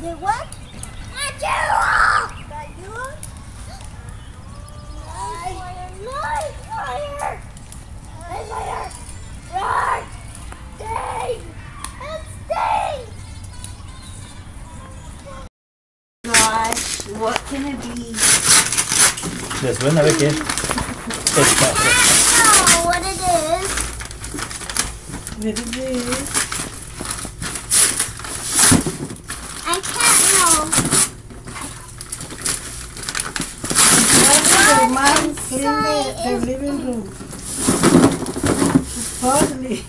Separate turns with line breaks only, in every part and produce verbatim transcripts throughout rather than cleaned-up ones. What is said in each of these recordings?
The what?
Achoo!
Cayó.
Nice fire! Nice fire! Run! Stay! And stay!
Gosh, what can it be?
¿Les suena a ver qué es?
I know what it is.
What it is?
I can't know.
Your mom clean the, the living room. Supposedly.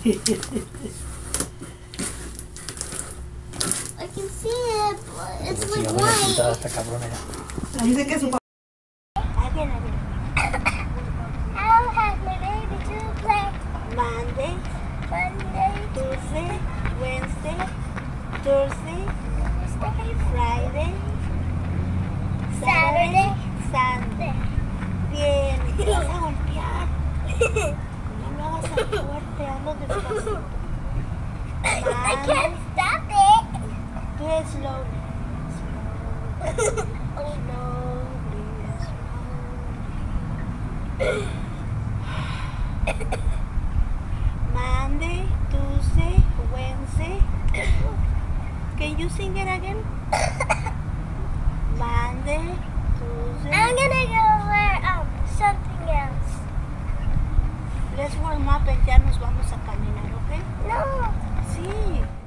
I can see it, but it's
Sí,
like
a ver, la pintada
white.
está cabrona ya.
Ahí dice que su
Again, again. I'll have my baby to play.
Monday,
Monday,
Tuesday, Wednesday, Thursday,
Thursday,
Friday,
Saturday,
Sunday. Bien, te vas a golpear. No lo hagas tan fuerte, hazlo despacito.
I can't stop it.
Do it slowly. Slowly,
Oh
slowly, slowly. Monday, Tuesday, Wednesday. Can you sing it again? Monday, Tuesday.
I'm gonna go wear um something else.
Let's warm up and ya nos vamos a caminar, ¿ok?
No.
Sí.